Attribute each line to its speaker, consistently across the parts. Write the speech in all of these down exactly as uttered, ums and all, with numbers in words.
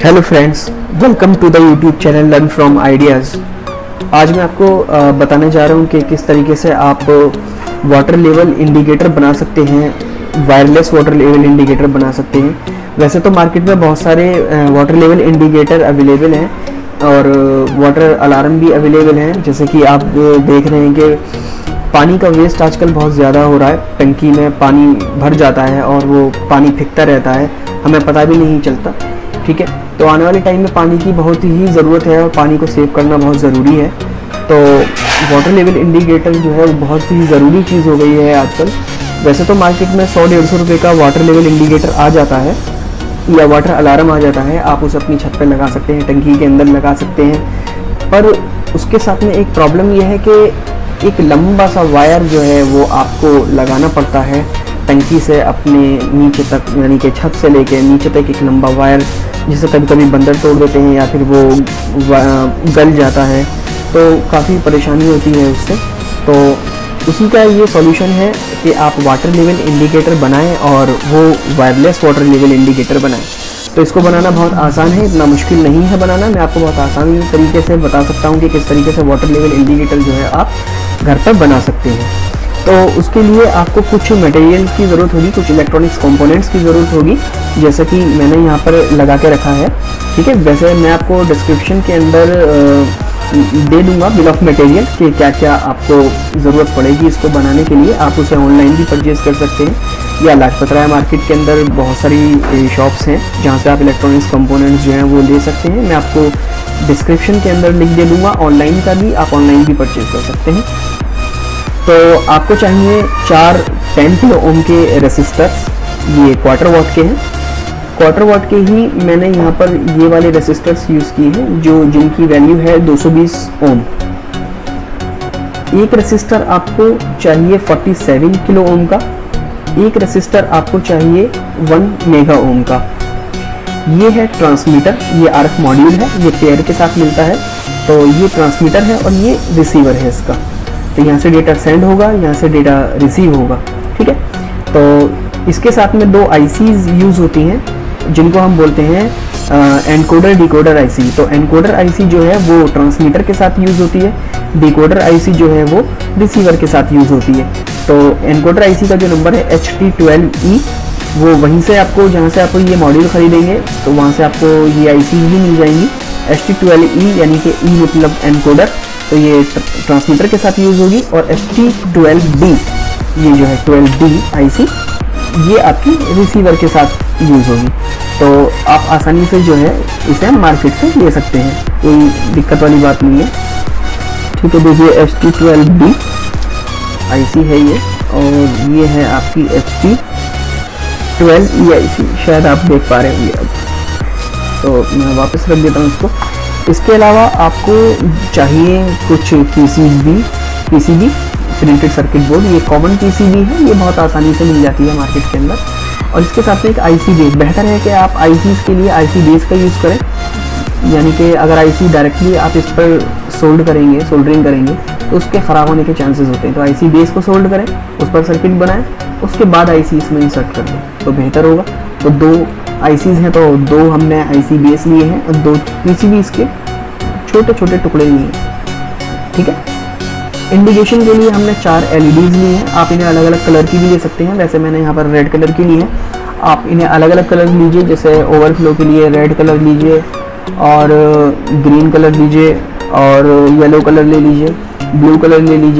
Speaker 1: Hello friends, welcome to the YouTube channel learn from ideas. आज मैं आपको बताने जा रहा हूँ कि किस तरीके से आप वाटर लेवल इंडिकेटर बना सकते हैं, वायरलेस वाटर लेवल इंडिकेटर बना सकते हैं। वैसे तो मार्केट में बहुत सारे वाटर लेवल इंडिकेटर अवेलेबल हैं और वाटर अलार्म भी अवेलेबल हैं। जैसे कि आप देख रहे हैं कि पानी का वेस्ट आजकल बहुत ज़्यादा हो रहा है। टंकी में पानी भर जाता है और वो पानी फेंकता रहता है, हमें पता भी नहीं चलता। ठीक है, तो आने वाले टाइम में पानी की बहुत ही ज़रूरत है और पानी को सेव करना बहुत ज़रूरी है। तो वाटर लेवल इंडिकेटर जो है वो बहुत ही ज़रूरी चीज़ हो गई है आजकल। वैसे तो मार्केट में सौ डेढ़ सौ रुपये का वाटर लेवल इंडिकेटर आ जाता है या वाटर अलार्म आ जाता है। आप उसे अपनी छत पर लगा सकते हैं, टंकी के अंदर लगा सकते हैं। पर उसके साथ में एक प्रॉब्लम यह है कि एक लंबा सा वायर जो है वो आपको लगाना पड़ता है टंकी से अपने नीचे तक, यानी कि छत से लेके नीचे तक एक लंबा वायर, जिसे कभी कभी बंदर तोड़ देते हैं या फिर वो गल जाता है, तो काफ़ी परेशानी होती है उससे। तो उसी का ये सॉल्यूशन है कि आप वाटर लेवल इंडिकेटर बनाएं और वो वायरलेस वाटर लेवल इंडिकेटर बनाएं। तो इसको बनाना बहुत आसान है, इतना मुश्किल नहीं है बनाना। मैं आपको बहुत आसान तरीके से बता सकता हूँ कि किस तरीके से वाटर लेवल इंडिकेटर जो है आप घर पर बना सकते हैं। तो उसके लिए आपको कुछ मटेरियल की ज़रूरत होगी, कुछ इलेक्ट्रॉनिक्स कंपोनेंट्स की ज़रूरत होगी, जैसे कि मैंने यहाँ पर लगा के रखा है। ठीक है, वैसे मैं आपको डिस्क्रिप्शन के अंदर दे दूंगा बिल ऑफ मटेरियल कि क्या क्या आपको ज़रूरत पड़ेगी इसको बनाने के लिए। आप उसे ऑनलाइन भी परचेज़ कर सकते हैं या लाजपत राय मार्केट के अंदर बहुत सारी शॉप्स हैं जहाँ से आप इलेक्ट्रॉनिक्स कंपोनेंट्स जो हैं वो ले सकते हैं। मैं आपको डिस्क्रिप्शन के अंदर लिंक दे दूँगा ऑनलाइन का भी, आप ऑनलाइन भी परचेज़ कर सकते हैं। तो आपको चाहिए चार टेन किलो ओम के रेसिस्टर्स, ये क्वार्टर वॉट के हैं। क्वार्टर वॉट के ही मैंने यहाँ पर ये वाले रेसिस्टर्स यूज़ किए हैं जो जिनकी वैल्यू है दो सौ बीस ओम। एक रेसिस्टर आपको चाहिए सैंतालीस किलो ओम का, एक रेसिस्टर आपको चाहिए वन मेगा ओम का। ये है ट्रांसमीटर, ये आरएफ मॉड्यूल है, ये पेयर के साथ मिलता है। तो ये ट्रांसमीटर है और ये रिसीवर है इसका। तो यहाँ से डेटा सेंड होगा, यहाँ से डेटा रिसीव होगा। ठीक है, तो इसके साथ में दो आईसीज यूज़ होती हैं जिनको हम बोलते हैं एनकोडर डिकोडर आईसी। तो एनकोडर आईसी जो है वो ट्रांसमीटर के साथ यूज़ होती है, डिकोडर आईसी जो है वो रिसीवर के साथ यूज़ होती है। तो एनकोडर आईसी का जो नंबर है एच टी ट्वेल्व ई, वो वहीं से आपको, जहाँ से आप ये मॉड्यूल खरीदेंगे तो वहाँ से आपको ये आईसी भी मिल जाएंगी। एच टी ट्वेल्व ई यानी कि ई मतलब एनकोडर, तो ये ट्रांसमीटर के साथ यूज़ होगी। और एच टी ट्वेल्व डी, ये जो है ट्वेल्व डी आईसी, ये आपकी रिसीवर के साथ यूज़ होगी। तो आप आसानी से जो है इसे मार्केट से ले सकते हैं, कोई दिक्कत वाली बात नहीं है। ठीक है, देखिए H T twelve D IC है ये, और ये है आपकी H T twelve E IC, शायद आप देख पा रहे होंगे अब। तो मैं वापस रख देता हूँ इसको। इसके अलावा आपको चाहिए कुछ PCB, PCB printed circuit board. ये कॉमन पीसीबी है, ये बहुत आसानी से मिल जाती है मार्केट के अंदर। और इसके साथ में एक आईसी बेस। बेहतर है कि आप आईसीज के लिए आईसी बेस का यूज़ करें, यानी कि अगर आईसी डायरेक्टली आप इस पर सोल्ड करेंगे, सोल्डरिंग करेंगे, तो उसके ख़राब होने के चांसेस होते हैं। तो आईसी बेस को सोल्ड करें, उस पर सर्किट बनाएं, उसके बाद आईसी इसमें इंसर्ट कर दें तो बेहतर होगा। तो दो आईसीज हैं, तो दो हमने आईसी बेस लिए हैं और दो पीसीबी इसके छोटे छोटे टुकड़े लिए हैं। ठीक है, इंडिकेशन के लिए हमने चार एलईडीज ली हैं। आप इन्हें अलग अलग कलर की भी ले सकते हैं, वैसे मैंने यहाँ पर रेड कलर की ली है। आप इन्हें अलग अलग कलर लीजिए, जैसे ओवरफ्लो के लिए रेड कलर लीजिए और ग्रीन कलर लीजिए और येलो कलर ले लीजिए, ब्लू कलर ले लीजिए।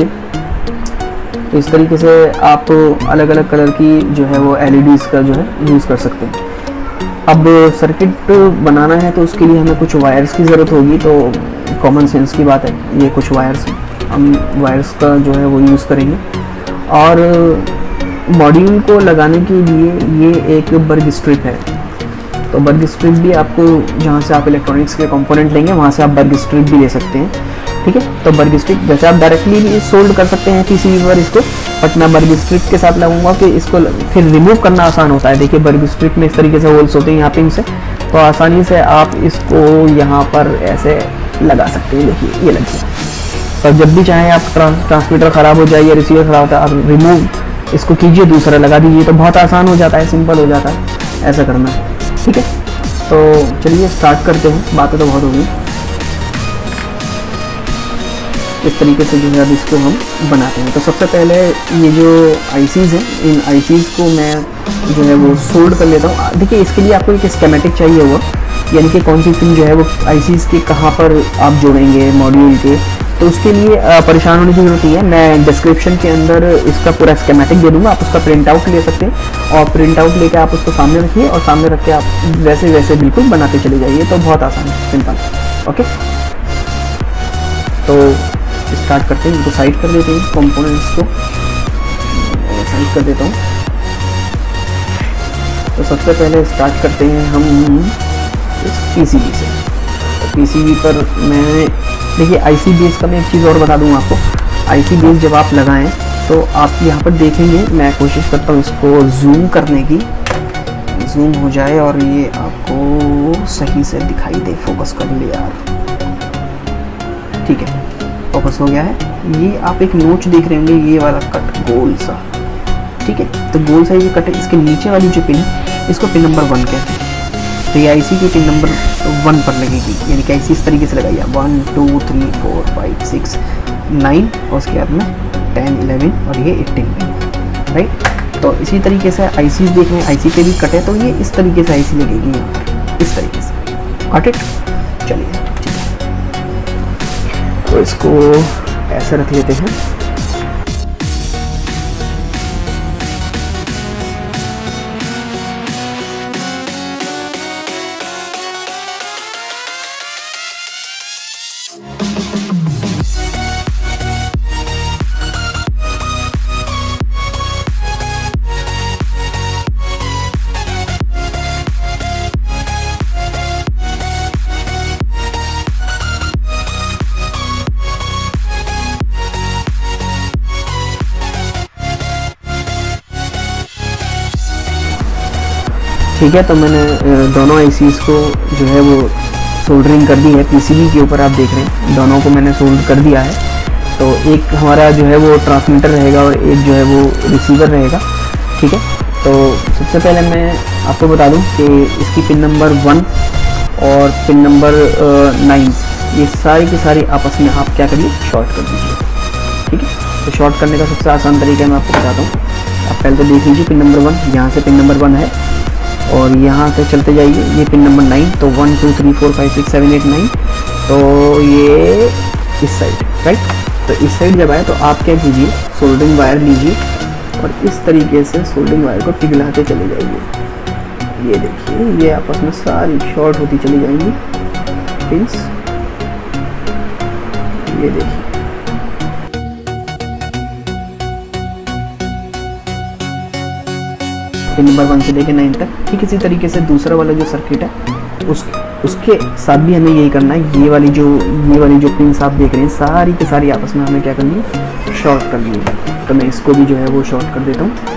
Speaker 1: तो इस तरीके से आप अलग अलग कलर की जो है वो एलईडीज का जो है यूज़ कर सकते हैं। अब सर्किट बनाना है तो उसके लिए हमें कुछ वायर्स की ज़रूरत होगी। तो कॉमन सेंस की बात है, ये कुछ वायर्स, हम वायर्स का जो है वो यूज़ करेंगे। और मॉड्यूल को लगाने के लिए ये एक बर्ग स्ट्रिप है। तो बर्ग स्ट्रिप भी आपको, जहाँ से आप इलेक्ट्रॉनिक्स के कंपोनेंट लेंगे वहाँ से आप बर्ग स्ट्रिप भी ले सकते हैं। ठीक है, तो बर्ग स्ट्रिप वैसे आप डायरेक्टली भी सोल्ड कर सकते हैं पीसीबी पर इसको, बट मैं बर्ग स्ट्रिप के साथ लगाऊंगा कि इसको फिर रिमूव करना आसान होता है। देखिए बर्ग स्ट्रिप में इस तरीके से होल्स होते हैं यहाँ पिन से, तो आसानी से आप इसको यहाँ पर ऐसे लगा सकते हैं। देखिए ये लग गया। और जब भी चाहें आप ट्रांसमीटर ख़राब हो जाए या रिसीवर ख़राब होता है, आप रिमूव इसको कीजिए, दूसरा लगा दीजिए, तो बहुत आसान हो जाता है, सिंपल हो जाता है ऐसा करना। ठीक है, तो चलिए स्टार्ट करते हैं, बातें तो बहुत हो गई। इस तरीके से जो है अब इसको हम बनाते हैं। तो सबसे पहले ये जो आईसीज हैं, इन आईसीज को मैं जो है वो सोल्ड कर लेता हूँ। देखिए इसके लिए आपको एक स्कीमेटिक चाहिए होगा, यानी कि कौन सी पिन जो है वो आईसीज के कहाँ पर आप जोड़ेंगे मॉड्यूल के, तो उसके लिए परेशान होने की जरूरत नहीं है। मैं डिस्क्रिप्शन के अंदर इसका पूरा स्कीमेटिक दे दूँगा, आप उसका प्रिंट आउट ले सकते हैं और प्रिंट आउट लेकर आप उसको सामने रखिए और सामने रख के आप वैसे वैसे बिल्कुल बनाते चले जाइए। तो बहुत आसान है, सिंपल। ओके, तो स्टार्ट करते हैं, इनको साइड कर देते हैं, कंपोनेंट्स को साइड कर देता हूँ। तो सबसे पहले स्टार्ट करते हैं हम इस पीसीबी से। तो पीसीबी पर मैं देखिए आईसी बेस का मैं एक चीज़ और बता दूँ आपको। आईसी बेस जब आप लगाएं तो आप यहाँ पर देखेंगे, मैं कोशिश करता हूँ इसको जूम करने की, जूम हो जाए और ये आपको सही से दिखाई दे। फोकस कर ले यार, ठीक है, फोकस हो गया है। ये आप एक नोच देख रहे होंगे, ये वाला कट गोल सा, ठीक है। तो गोल सा ये कट है, इसके नीचे वाली जो पिन, इसको पिन नंबर वन कहते हैं। तो ये आईसी की पिन नंबर वन पर लगेगी, यानी कि आईसी इस तरीके से लगाइए, one two three four five six nine और उसके बाद में टेन इलेवन और ये एटीन में, राइट। तो इसी तरीके से आईसी देख रहे हैं, आईसी पे भी कट है, तो ये इस तरीके से आईसी लगेगी यहाँ पर, इस तरीके से। Got it? चलिए ठीक है, तो इसको ऐसे रख लेते हैं। ठीक है, तो मैंने दोनों आईसीज को जो है वो सोल्डरिंग कर दी है। पीसीबी के ऊपर आप देख रहे हैं, दोनों को मैंने सोल्ड कर दिया है। तो एक हमारा जो है वो ट्रांसमीटर रहेगा और एक जो है वो रिसीवर रहेगा, ठीक है। तो सबसे पहले मैं आपको बता दूं कि इसकी पिन नंबर वन और पिन नंबर नाइन, ये सारी की सारी आपस में आप क्या करिए, शॉर्ट कर दीजिए, ठीक है। तो शॉर्ट करने का सबसे आसान तरीका मैं आपको बताता हूँ। आप पहले तो देख लीजिए पिन नंबर वन, यहाँ से पिन नंबर वन है और यहाँ से चलते जाइए, ये पिन नंबर नाइन, तो one two three four five six seven eight nine, तो ये इस साइड, राइट। तो इस साइड जब आए तो आप क्या कीजिए, सोल्डरिंग वायर लीजिए और इस तरीके से सोल्डरिंग वायर को पिघलाते चले जाइए। ये देखिए, ये आपस में सारी शॉर्ट होती चली जाएंगी पिंस, ये देखिए। पिन नंबर वन से लेके नाइन तक, ठीक इसी तरीके से दूसरा वाला जो सर्किट है उस उसके साथ भी हमें यही करना है। ये वाली जो ये वाली जो पिन्स आप देख रहे हैं, सारी की सारी आपस में हमें क्या करनी है, शॉर्ट करनी है। तो मैं इसको भी जो है वो शॉर्ट कर देता हूँ।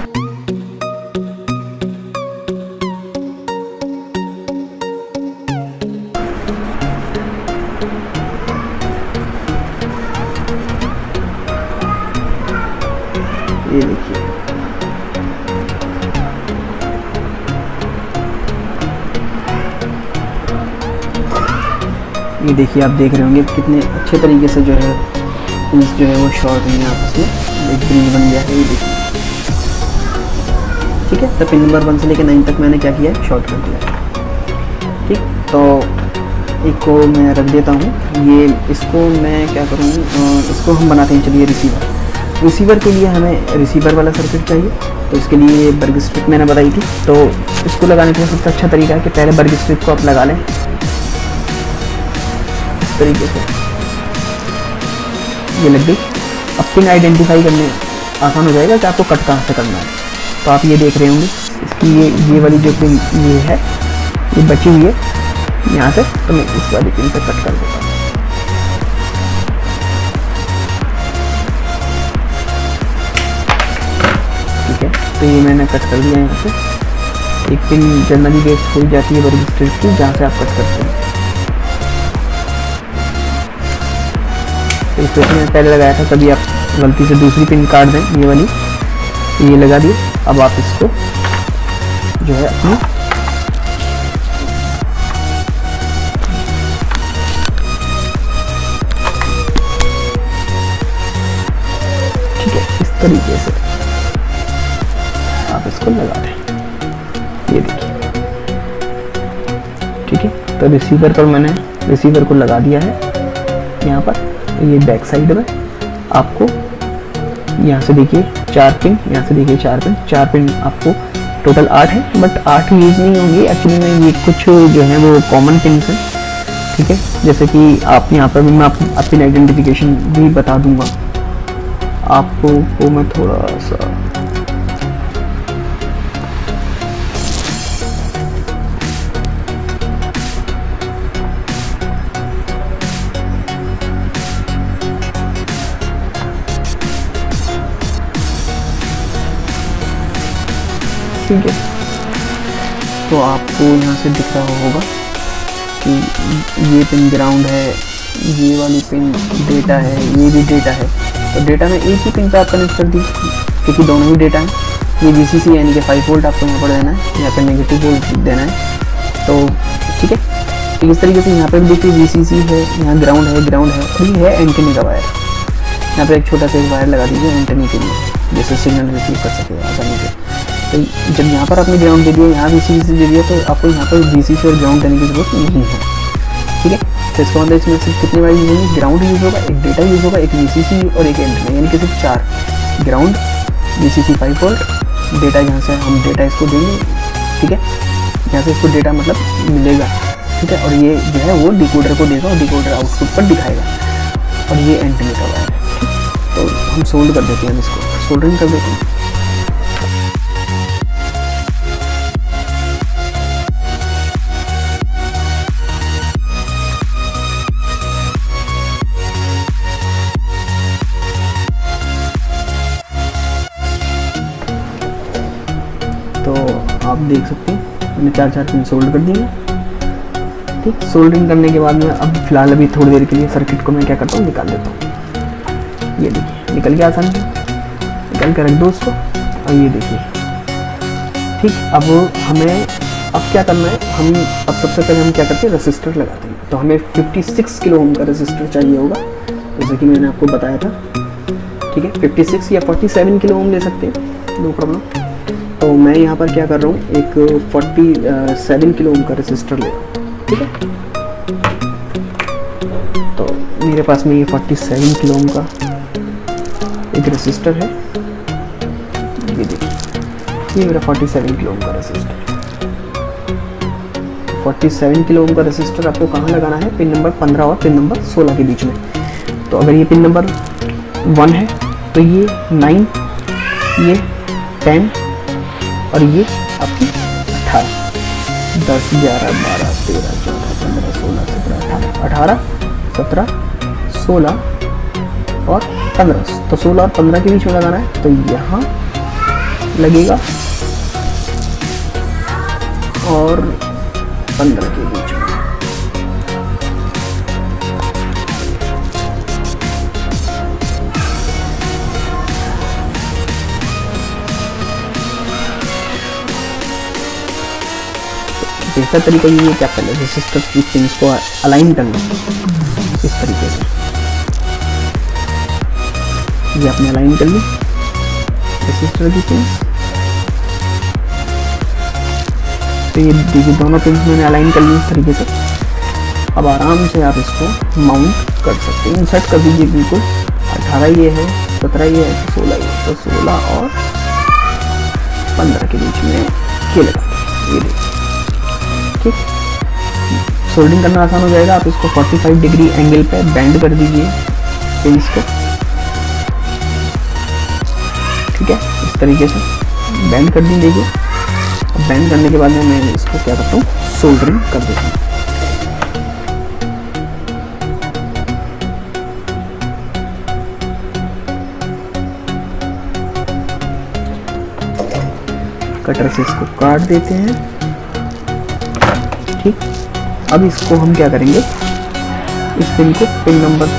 Speaker 1: ये देखिए, ये देखिए, आप देख रहे होंगे कितने अच्छे तरीके से जो है पिंस जो है वो शॉर्ट हुई है आपस में, एक ग्रिल बन गया है, ये देखिए, ठीक है। तो पिन नंबर वन से लेकर नाइन तक मैंने क्या किया है, शॉर्ट कर दिया है, ठीक। तो एक को मैं रख देता हूँ, ये इसको मैं क्या करूँ, इसको हम बनाते हैं, चलिए रिसीवर। रिसीवर के लिए हमें रिसीवर वाला सर्किट चाहिए, तो इसके लिए बर्ग स्ट्रिप मैंने बताई थी। तो इसको लगाने का सबसे अच्छा तरीका है कि पहले बर्ग स्ट्रिप को आप लगा लें इस तरीके से, ये लग गई। अब पिन आइडेंटिफाई करने आसान हो जाएगा कि आपको कट कहाँ से करना है। तो आप ये देख रहे होंगे, इसकी ये ये वाली जो पिन ये है, ये बची हुई है यहाँ से, तो मैं इस वाली पिन से कट कर देता हूँ। ठीक है, तो ये मैंने कट कर दिया यहाँ से। एक पिन जनरली वेस्ट हो जाती है बड़ी स्ट्रिप की, जहाँ से आप कट करते हैं। इस मैंने पहले लगाया था, तभी आप गलती से दूसरी पिन काट दें, ये वाली, ये लगा दी। अब आप इसको जो है अपनी ठीक है, इस तरीके से आप इसको लगा दें, ये देखिए। ठीक है, तो रिसीवर पर मैंने रिसीवर को लगा दिया है यहाँ पर। ये बैक साइड में आपको यहाँ से देखिए चार पिन, यहाँ से देखिए चार पिन, चार पिन आपको टोटल आठ है, बट आठ यूज नहीं होंगी एक्चुअली में। ये कुछ जो है वो कॉमन पिन्स हैं, ठीक है। जैसे कि आप यहाँ पर भी मैं आप, अपनी आइडेंटिफिकेशन भी बता दूंगा आपको को मैं थोड़ा सा ठीक है। तो आपको यहाँ से दिख रहा होगा कि ये पिन ग्राउंड है, ये वाली पिन डेटा है, ये भी डेटा है। तो डेटा में एक ही पिन पे आप कनेक्ट कर दी क्योंकि दोनों ही डेटा हैं। ये वी सी सी यानी कि फाइव वोल्ट आपको यहाँ पर देना है, यहाँ पर नेगेटिव वोल्ट देना है। तो ठीक है, तो इस तरीके से यहाँ पर भी देखिए वी सी सी है, यहाँ ग्राउंड है, ग्राउंड है, और ये है एंटेने का वायर। यहाँ पर एक छोटा सा एक वायर लगा दीजिए एंटेने के लिए, जैसे सिग्नल रिसीव कर सके आसानी से। तो जब यहाँ पर आपने ग्राउंड दे दिया, यहाँ वी सी सी दे दिया, तो आपको यहाँ पर वी सी सी और ग्राउंड देने की जरूरत नहीं है। ठीक है, तो इसका मतलब इसमें सिर्फ कितने वायर यूज होंगे, ग्राउंड यूज होगा, एक डेटा यूज होगा, एक वी सी सी और एक एंटेना, यानी कि सिर्फ चार। Ground, V C C five volt, data यहाँ से हम डेटा इसको देंगे। ठीक है, यहाँ से इसको डेटा मतलब मिलेगा। ठीक है, और ये जो है वो डिकोडर को देगा और डिकोडर आउटपुट पर दिखाएगा, और ये एंटेना का वायर है। तो हम सोल्ड कर देते हैं, इसको सोल्डरिंग कर देते हैं। तो आप देख सकते हैं मैंने चार चार पिन सोल्ड कर दिए। ठीक, सोल्डरिंग करने के बाद में अब फिलहाल अभी थोड़ी देर के लिए सर्किट को मैं क्या करता हूँ, निकाल देता हूँ। ये देखिए निकल गया आसानी से, निकाल के रख दो उसको। और ये देखिए, ठीक, अब हमें अब क्या करना है, हम अब सबसे पहले हम क्या करते हैं, रेसिस्टर लगाते हैं। तो हमें छप्पन किलो ओम का रेसिस्टर चाहिए होगा, जैसे कि मैंने आपको बताया था। ठीक है, छप्पन या सैंतालीस किलो ओम ले सकते हैं, नो प्रॉब्लम। तो मैं यहाँ पर क्या कर रहा हूँ, एक सैंतालीस किलो ओम का रेसिस्टर ले रहा हूँ। ठीक है, तो मेरे पास में ये सैंतालीस किलो ओम का एक रेसिस्टर है। ये देखिए, ये मेरा सैंतालीस किलो ओम का रेसिस्टर है। सैंतालीस किलो ओम का रेसिस्टर आपको कहाँ लगाना है, पिन नंबर पंद्रह और पिन नंबर सोलह के बीच में। तो अगर ये पिन नंबर वन है तो ये नाइन, ये टेन और ये आपकी अठारह, दस, ग्यारह, बारह, तेरह, चौदह, पंद्रह, सोलह, सत्रह, अठारह, अठारह, सत्रह, सोलह और पंद्रह। तो सोलह और पंद्रह के बीच में लगाना है। तो यहाँ लगेगा और पंद्रह के बीच में। बेहतर तरीका ये है कि आप पहले रेसिस्टर की पिन्स को अलाइन कर लें इस तरीके से। ये आपने अलाइन कर ली रेसिस्टर की पिन्स। तो ये देखिए दोनों पिन्स मैंने अलाइन कर ली इस तरीके से। अब आराम से आप इसको माउंट कर सकते हैं, इंसर्ट कर दीजिए बिल्कुल। अठारह ये है, सत्रह ये है, सोलह ये है। तो सोलह और पंद्रह के बीच में ये लगा ये देखिए। ठीक, सोल्डिंग करना आसान हो जाएगा। आप इसको पैंतालीस डिग्री एंगल पे बेंड कर दीजिए पिन्स को। ठीक है, इस तरीके से बेंड कर दी। देखिए, अब बेंड करने के बाद में मैं इसको क्या करता हूँ, सोल्डरिंग कर देता हूँ। कटर से इसको काट देते हैं। ठीक, अब इसको हम क्या करेंगे, इस पिन को पिन नंबर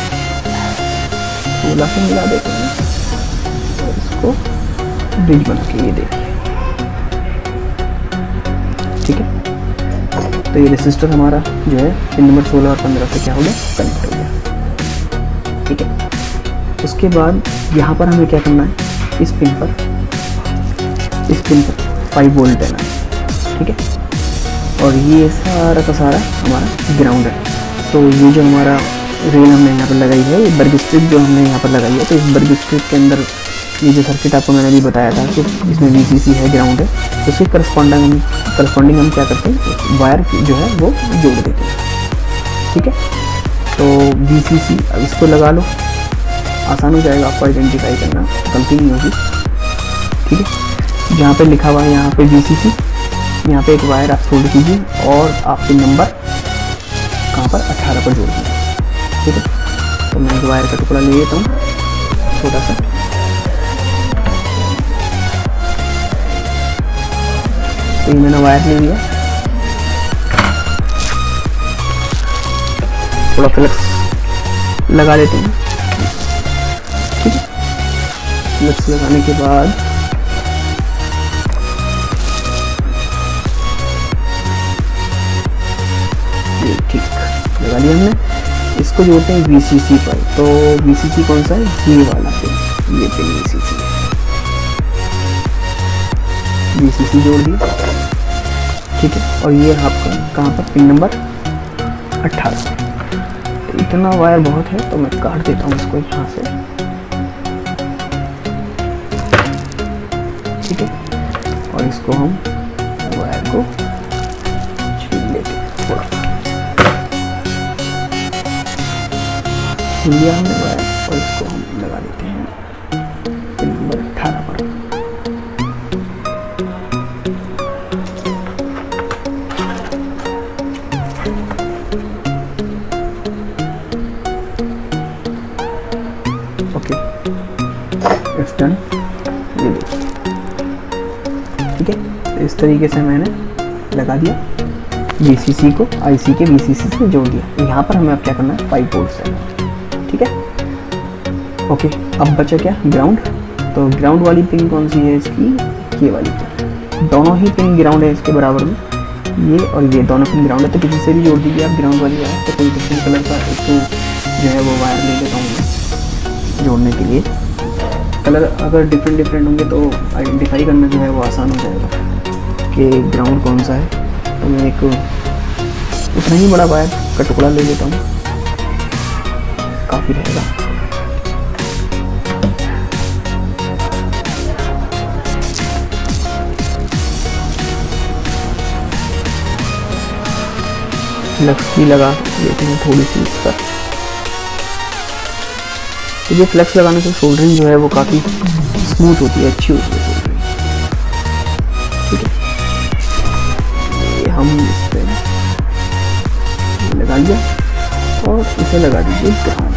Speaker 1: सोलह से मिला देते हैं और इसको ब्रिज बना के ये देखिए। ठीक है, तो ये रेसिस्टर हमारा जो है पिन नंबर सोलह और पंद्रह से क्या हो गया, कनेक्ट हो गया। ठीक है, उसके बाद यहाँ पर हमें क्या करना है, इस पिन पर इस पिन पर फाइव वोल्ट देना है, ठीक है। और ये सारा का सारा हमारा ग्राउंड है। तो ये जो हमारा रेल हमने यहाँ पर लगाई है, ये बर्ग स्ट्रिप जो हमने यहाँ पर लगाई है, तो इस बर्ग स्ट्रिप के अंदर ये जो सर्किट आपको मैंने अभी बताया था कि इसमें वी सी सी है, ग्राउंड है, तो उसके करस्पॉन्डिंग हम करस्पॉन्डिंग हम क्या करते हैं, वायर जो है वो जोड़ देते हैं, ठीक है। तो वी सी सी अब इसको लगा लो, आसान हो जाएगा आपको आइडेंटिफाई करना, गलती नहीं होगी, ठीक है। जहाँ पे लिखा हुआ है यहाँ पे वी सी सी, यहाँ पे एक वायर आप छोड़ कीजिए और आप पिन नंबर कहाँ पर अठारह पर जोड़ दीजिए, ठीक है। तो मैं एक वायर का टुकड़ा ले लेता हूँ छोटा सा, तो ये मैंने वायर ले लिया, थोड़ा फ्लक्स लगा लेते हैं, ठीक है। फ्लक्स लगाने के बाद ये ठीक लगा लिया हमने। इसको जोड़ते हैं वी सी सी पर। तो वी सी सी कौन सा है, ये वाला पिन, ये पिन वी सी सी है, वी सी सी जोड़ दिया, ठीक है। और ये आपका कहाँ पर, पिन नंबर अट्ठारह। इतना वायर बहुत है तो मैं काट देता हूँ इसको यहाँ से, ठीक है। और इसको हम वायर को छीन लेते हैं, थोड़ा छीन लिया हमने वायर, और इसको हम लगा देते हैं पिन नंबर अट्ठारह पर। डन, ये देखिए, ठीक है। इस तरीके से मैंने लगा दिया, वी सी सी को आईसी के वी सी सी से जोड़ दिया। यहाँ पर हमें अब क्या करना है, फाइव वोल्ट से, ठीक है। ओके, अब बचा क्या, ग्राउंड। तो ग्राउंड वाली पिन कौन सी है इसकी, ये वाली पिन, दोनों ही पिन ग्राउंड है इसके बराबर में, ये और ये दोनों पिन ग्राउंड है। तो किसी से भी जोड़ दीजिए आप ग्राउंड वाली वायर। तो कोई डिफरेंट कलर का एक जो है वो वायर ले लेता हूँ जोड़ने के लिए। कलर अगर डिफरेंट डिफरेंट होंगे तो आइडेंटिफाई करना जो है वो आसान हो जाएगा कि ग्राउंड कौन सा है। तो मैं एक उतना ही बड़ा वायर का टुकड़ा ले लेता हूँ, काफ़ी रहेगा। फ्लक्स भी लगा लेते हैं थोड़ी सी इस पर। तो ये फ्लक्स लगाने से सोल्डरिंग जो है वो काफ़ी स्मूथ होती है, अच्छी होती है सोल्डरिंग, ठीक है। ये हम इस पर लगा लिया और इसे लगा दीजिए ग्राउंड,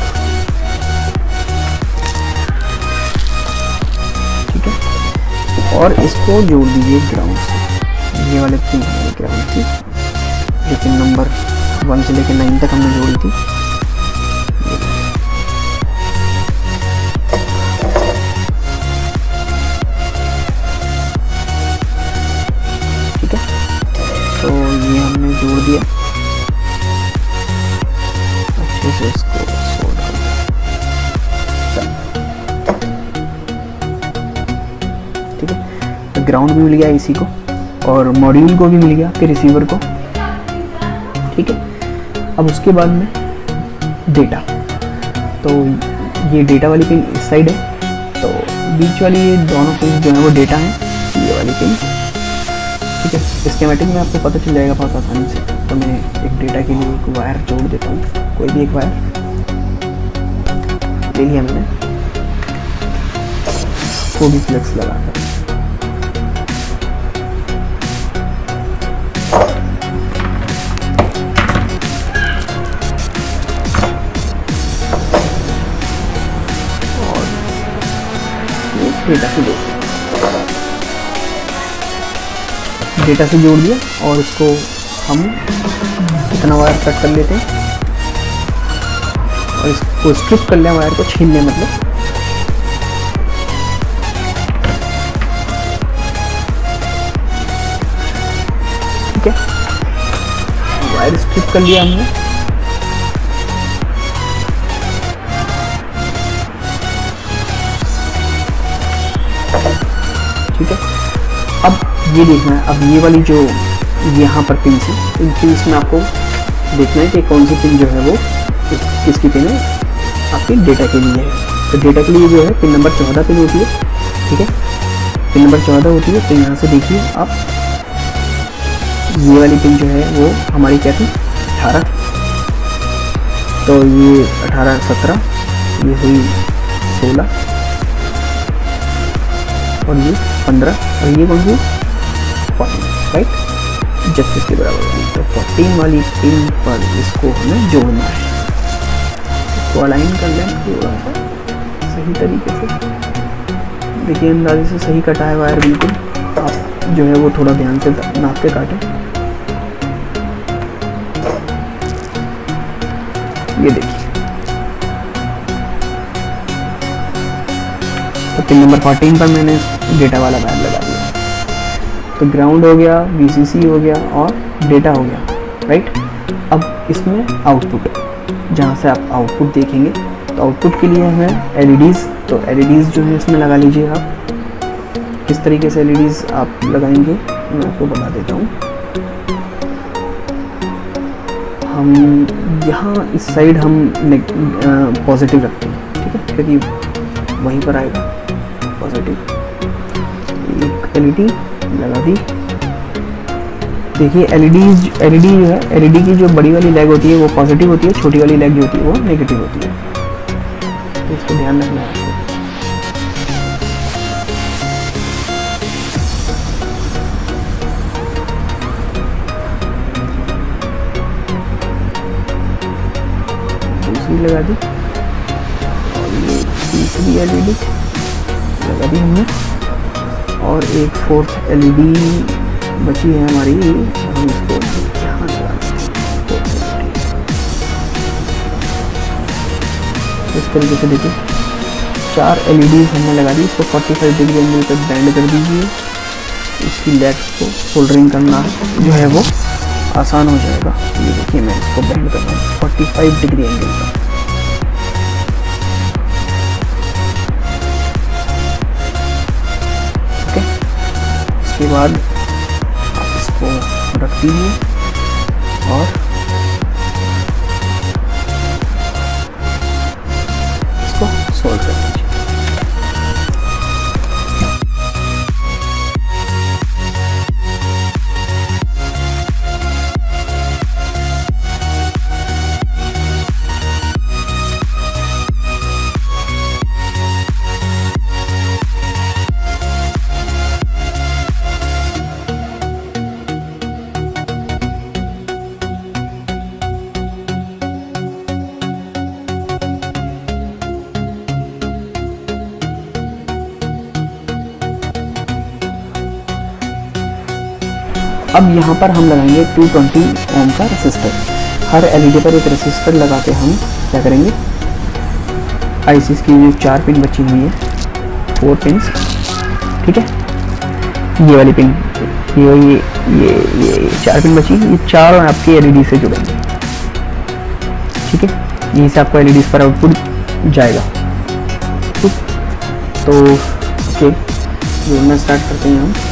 Speaker 1: ठीक है। और इसको जोड़ दीजिए ग्राउंड से, ये वाले पिन ग्राउंड की, जो पिन नंबर वन से लेकर नाइन तक हमने जोड़ी थी। तो ये हमने जोड़ दिया अच्छे से, इसको सोल्ड कर दिया, ठीक है। तो ग्राउंड भी मिल गया इसी को, और मॉड्यूल को भी मिल गया फिर रिसीवर को, ठीक है। अब उसके बाद में डेटा, तो ये डेटा वाली पिन इस साइड है, तो बीच वाली ये दोनों पिन जो है वो डेटा है, ये वाली पिन, ठीक है। स्कीमेटिक में आपको पता चल जाएगा बहुत आसानी से। तो मैं एक डेटा के लिए एक वायर जोड़ देता हूँ, कोई भी एक वायर ले लिया मैंने, को भी फ्लेक्स लगा कर, और ये डेटा से जोड़ डेटा से जोड़ दिया। और इसको हम इतना वायर कट कर लेते हैं और इसको स्ट्रिप कर लें, वायर को छीन लें मतलब, ठीक है। वायर स्ट्रिप कर लिया हमने, ठीक है। अब ये देखना है, अब ये वाली जो यहाँ पर पिन है, इन पिन्स में आपको देखना है कि कौन सी पिन जो है वो किस, किसकी पिन है, आपकी डेटा के लिए है। तो डेटा के लिए जो है पिन नंबर चौदह पिन होती है, ठीक है, पिन नंबर चौदह होती है। तो यहाँ से देखिए आप, ये वाली पिन जो है वो हमारी क्या थी, अठारह, तो ये अठारह सत्रह, ये हुई सोलह और ये पंद्रह, और ये कौन सी फोर्टीन, राइट, जस्ट इसके बराबर होगी। तो फोर्टीन वाली पिन पर इसको हमें जोड़ना है, इसको अलाइन कर लें थोड़ा सा सही तरीके से। देखिए अंदाजे से सही कटा है वायर बिल्कुल, आप जो है वो थोड़ा ध्यान से नाप के काटें। ये देखिए, तो पिन नंबर फोर्टीन पर मैंने डेटा वाला वायर लगा दिया। तो ग्राउंड हो गया, वीसीसी हो गया और डेटा हो गया, राइट। अब इसमें आउटपुट, जहाँ से आप आउटपुट देखेंगे, तो आउटपुट के लिए हमें एलईडीज़, तो एलईडीज़ जो है इसमें लगा लीजिए आप। किस तरीके से एलईडीज़ आप लगाएंगे मैं आपको बता देता हूँ। हम यहाँ इस साइड हम पॉजिटिव रखते हैं, ठीक है, क्योंकि वहीं पर आएगा पॉजिटिव। एक एलईडी लगा दी। देखिए एलईडी एलईडी जो है, एलईडी की जो बड़ी वाली लेग होती है वो पॉजिटिव होती है, छोटी वाली लेग जो होती है वो नेगेटिव होती है, तो इसको ध्यान रखना है आपको। दूसरी लगा दी और ये तीसरी एलईडी लगा दी हमने, और एक फोर्थ एलईडी बची है हमारी, हम इसको यहाँ इस तरीके से देखिए चार एलईडीज हमने लगा दी। इसको पैंतालीस डिग्री एंगल तक बैंड कर दीजिए। इसकी लेग्स को सोल्डरिंग करना जो है वो आसान हो जाएगा। ये देखिए मैं इसको बैंड कर रहा हूँ पैंतालीस डिग्री एंगल तक। ओके, इसके बाद आप इसको रख दीजिए और इसको सोल्ड कर दीजिए। अब यहाँ पर हम लगाएंगे दो सौ बीस ओम का रेसिस्टर। हर एलईडी पर एक रेसिस्टर लगा के हम क्या करेंगे, आईसी की जो चार पिन बची हुई है, फोर पिन्स, ठीक है, ये वाली पिन, ये ये ये ये चार पिन बची, ये चार आपके एलईडी से जुड़ेंगे, ठीक है। यहीं से आपको एलईडी पर आउटपुट जाएगा, ठीक। तो ओके, जोड़ना स्टार्ट करते हैं हम।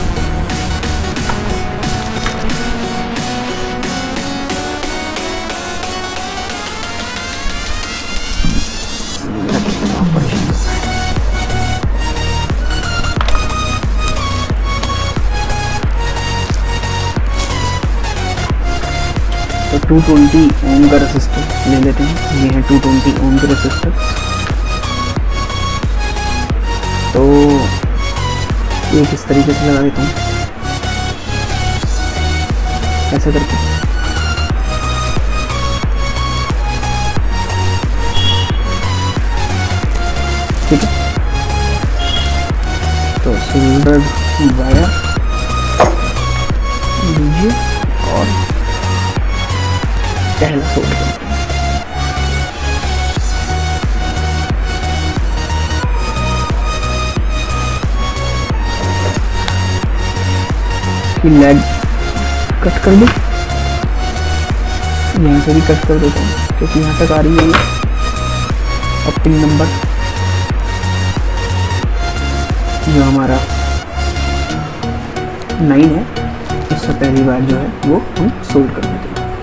Speaker 1: तो दो सौ बीस ओम का रेसिस्टर ले लेते हैं। ये है दो सौ बीस ओम के रेसिस्टर। तो ये किस तरीके से लगा देता हूँ, ऐसे करके, ठीक है। तो सोल्डर वायर लीजिए और पहला सोल्डर करते हैं। इसकी लेग कट कर दूं, यहाँ से भी कट कर देता हूँ क्योंकि यहाँ तक आ रही है ये। अब पिन नंबर जो हमारा नाइन है, उससे पहली बार जो है वो हम सोल्ड कर देते हैं।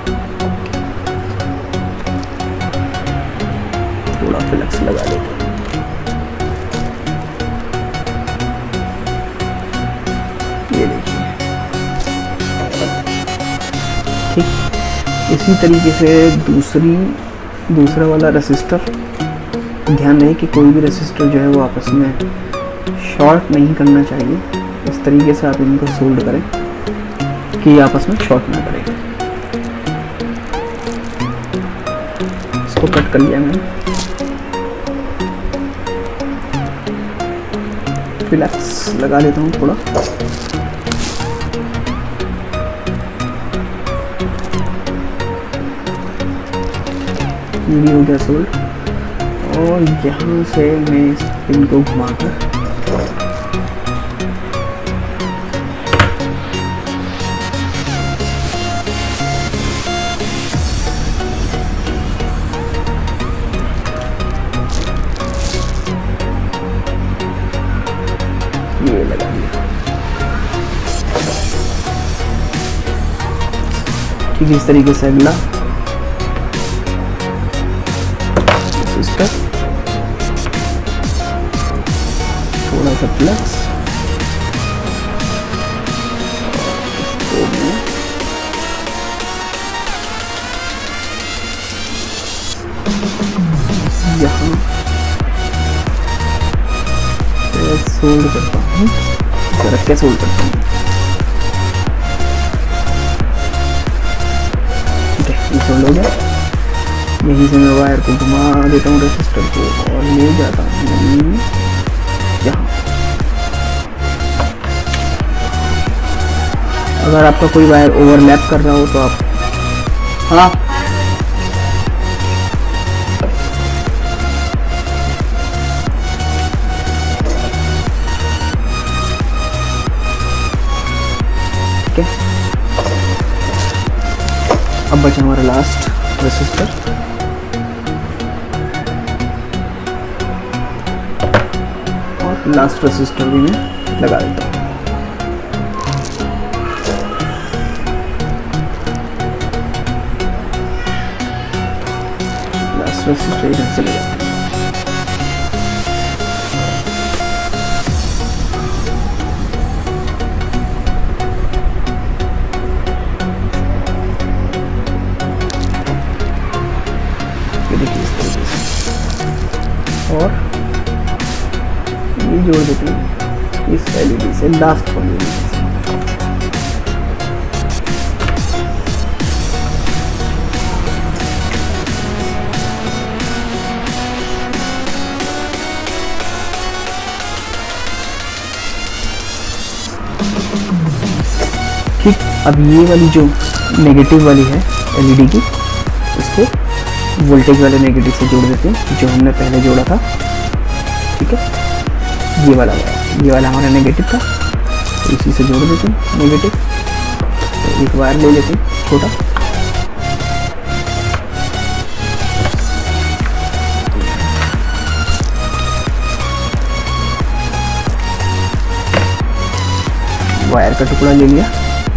Speaker 1: थोड़ा फ्लक्स लगा देते हैं। ये देखिए, ठीक। इसी तरीके से दूसरी दूसरा वाला रेसिस्टर, ध्यान रहे कि कोई भी रेसिस्टर जो है वो आपस में शॉर्ट नहीं करना चाहिए। इस तरीके से आप इनको सोल्ड करें कि आपस में शॉर्ट ना करें। इसको कट कर लिया मैंने। फ्लक्स लगा लेता हूँ थोड़ा। ये भी हो गया सोल्ड। और यहाँ से मैं इस पिन को घुमाकर ये लगा दिया। ठीक, इस तरीके से अगला रेसिस्टर, थोड़ा सा फ्लक्स, तो मैं यहाँ सोल्ड करता हूँ, रख के सोल्ड करता हूँ। ठीक है, ये सोल्ड हो गया। यहीं से मैं वायर को घुमा देता हूँ रेसिस्टर को और ले जाता हूँ यहाँ। अगर आपका कोई वायर ओवरलैप कर रहा हो तो आप, हाँ ठीक है। अब बचा हमारा लास्ट रेसिस्टर। और लास्ट रेसिस्टर भी मैं लगा देता हूँ। लास्ट रेसिस्टर इधर से लगा। और ये जोड़ देते हैं इस एलईडी से, लास्ट वाली एलईडी से। ठीक, अब ये वाली जो नेगेटिव वाली है एलईडी की, इसको वोल्टेज वाले नेगेटिव से जोड़ देते हैं जो हमने पहले जोड़ा था। ठीक है, ये वाला ये वाला हमारा नेगेटिव था, तो इसी से जोड़ देते हैं नेगेटिव। तो एक वायर ले लेते हैं छोटा, वायर का टुकड़ा ले लिया।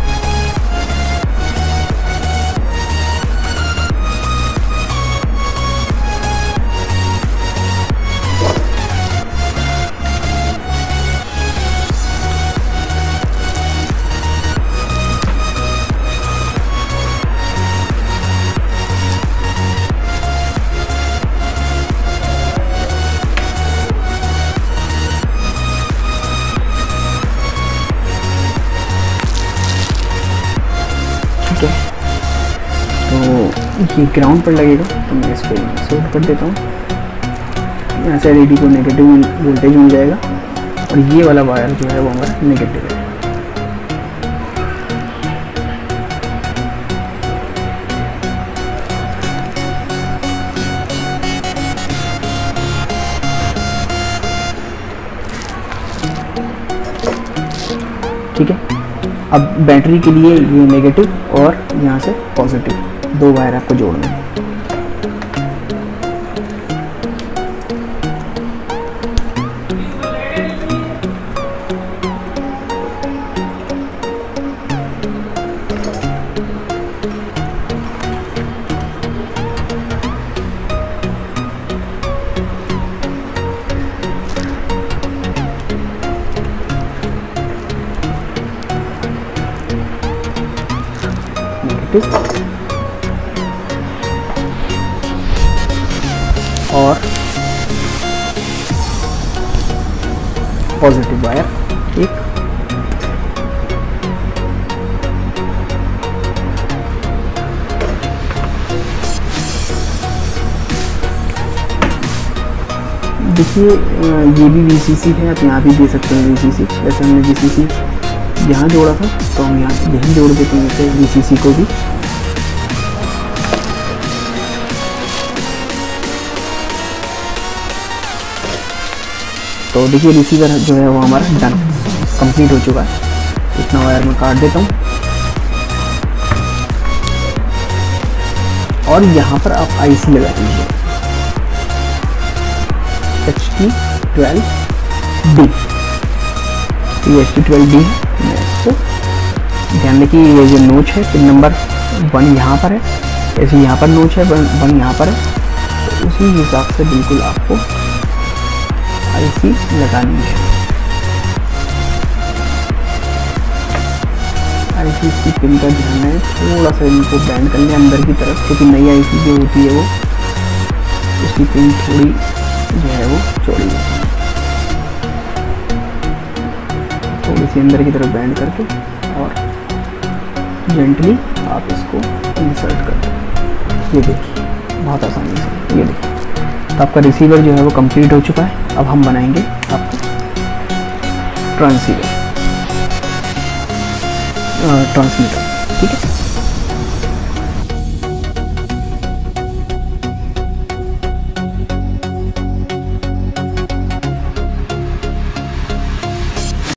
Speaker 1: तो ये ग्राउंड पर लगेगा, तो मैं इसको सोल्ड कर देता हूँ। यहाँ से एलईडी को नेगेटिव वोल्टेज मिल जाएगा और ये वाला वायर जो है वो हमारा नेगेटिव है। ठीक है, अब बैटरी के लिए ये नेगेटिव और यहाँ से पॉजिटिव दो वायर आपको जोड़ना है। नेगेटिव और पॉजिटिव वायर एक, देखिए ये भी वी सी सी है, आप यहाँ भी दे सकते हैं वी सी सी। जैसे हमने वी सी सी यहाँ जोड़ा था तो हम यहाँ यहीं जोड़ देते हैं जैसे वी सी सी को भी। तो देखिए रिसीवर जो है वो हमारा डन कंप्लीट हो चुका है। इतना वायर मैं काट देता हूँ और यहाँ पर आप आई सी लगा दीजिए एच टी ट्वेल्व डी। ये एच टी ट्वेल्व डी है। मैं इसको ध्यान रखिए, ये जो नोच है पिन नंबर वन यहाँ पर है, ऐसे यहाँ पर नोच है वन यहाँ पर है, तो उसी हिसाब से बिल्कुल आपको आईसी लगानी है। आईसी की पिन का ध्यान है, थोड़ा सा इनको बैंड कर लें अंदर की तरफ, क्योंकि नई आईसी जो होती है वो उसकी पिन थोड़ी जो है वो चौड़ी होती है। थोड़ी सी अंदर की तरफ बैंड करके और जेंटली आप इसको इंसर्ट कर दो। ये देखिए बहुत आसानी से, ये देखिए तो आपका रिसीवर जो है वो कंप्लीट हो चुका है। अब हम बनाएंगे आपका ट्रांसीवर ट्रांसमीटर, ठीक है।